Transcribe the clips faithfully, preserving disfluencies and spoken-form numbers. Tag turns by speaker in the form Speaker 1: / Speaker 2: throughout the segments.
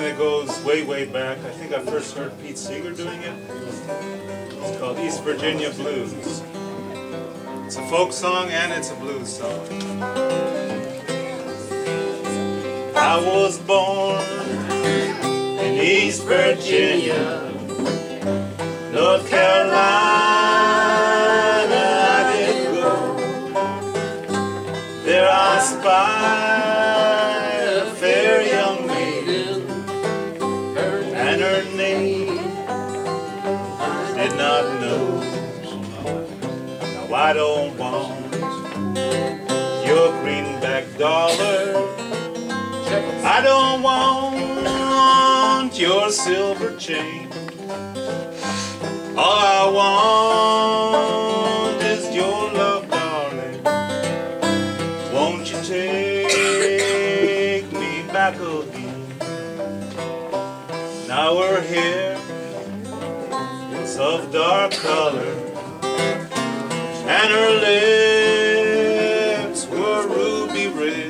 Speaker 1: that goes way, way back. I think I first heard Pete Seeger doing it. It's called East Virginia Blues. It's a folk song and it's a blues song. I was born in East Virginia, North Carolina I did go. There I spied a fair young maiden, and her name I did not know. Now I don't want your greenback dollar, I don't want your silver chain. All I want is your love, darling. Won't you take me back again? Now her hair is of dark color, and her lips were ruby red.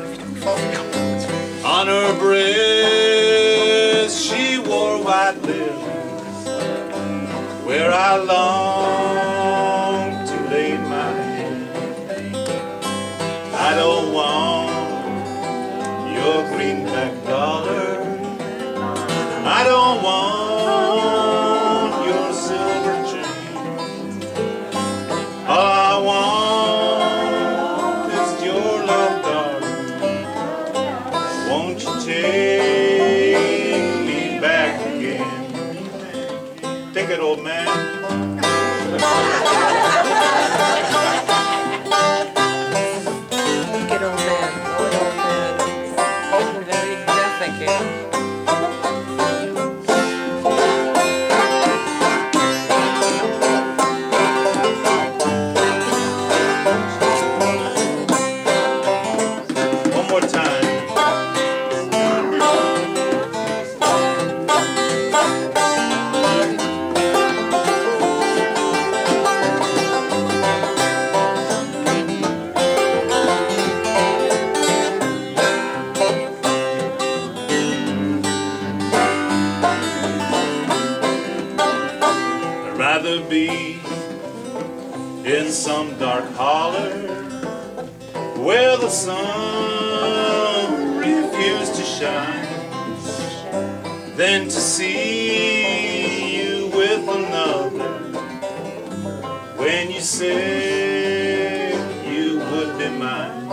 Speaker 1: On her breast she wore white lilies, where I long to lay my head. I don't want your greenback dollar, I don't want your silver chain. All I want is your love, darling. Won't you take me back again? Take it, old man.
Speaker 2: Take it, old man. Old, old man. Very good, thank you.
Speaker 1: One more time. I'd rather be in some dark holler where the sun refused to shine than to see you with another when you said you would be mine.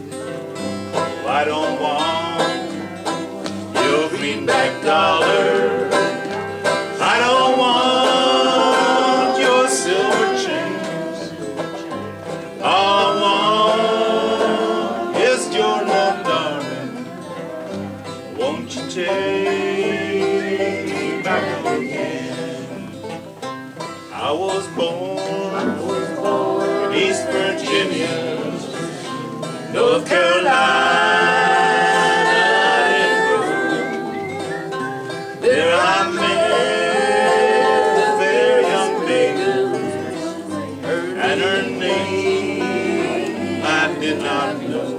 Speaker 1: I don't want your greenback dollar, I don't want your silver chains. All I want is your love, darling. Won't you take me back again? I was born in East Virginia, North Carolina. There I met a fair young maiden, and her name I did not know.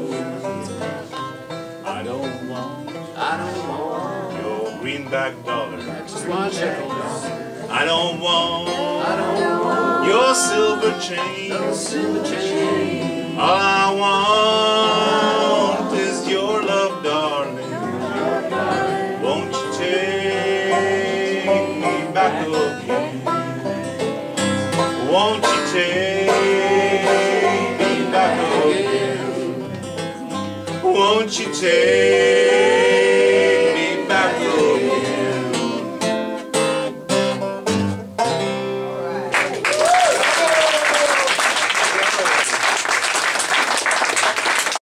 Speaker 1: I don't want, I don't want your greenback dollar. Just one nickel. I don't want, I don't want your silver chain. No silver chain. All I want is your love, darling. Won't you take me back again? Won't you take me back again? Won't you take